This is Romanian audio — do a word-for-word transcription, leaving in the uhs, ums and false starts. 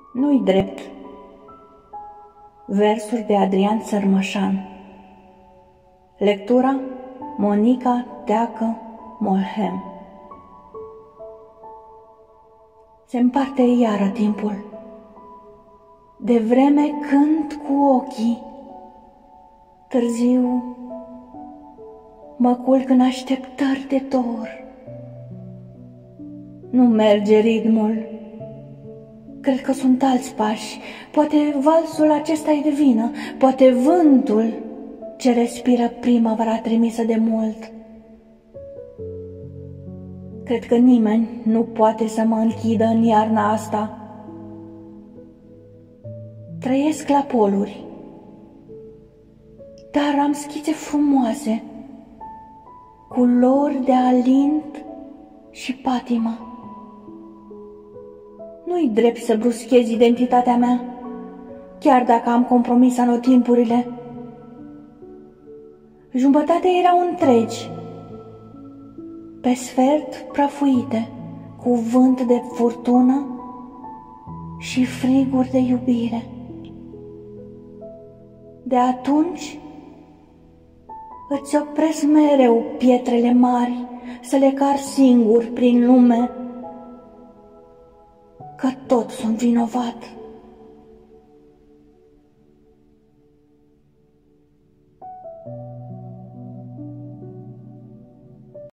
Nu-i drept. Versuri de Adrian Sărmășan. Lectura Monica Teacă Molhem. Se împarte iară timpul. De vreme cânt cu ochii, târziu mă culc în așteptări de dor. Nu merge ritmul, cred că sunt alți pași, poate valsul acesta e de vină, poate vântul ce respiră primăvara trimisă de mult. Cred că nimeni nu poate să mă închidă în iarna asta. Trăiesc la poluri, dar am schițe frumoase, culori de alint și patimă. Nu-i drept să bruschez identitatea mea, chiar dacă am compromis anotimpurile. Jumătate erau întregi, pe sfert prăfuite, cu vânt de furtună și friguri de iubire. De atunci îți opresc mereu pietrele mari să le car singur prin lume, că tot sunt vinovat.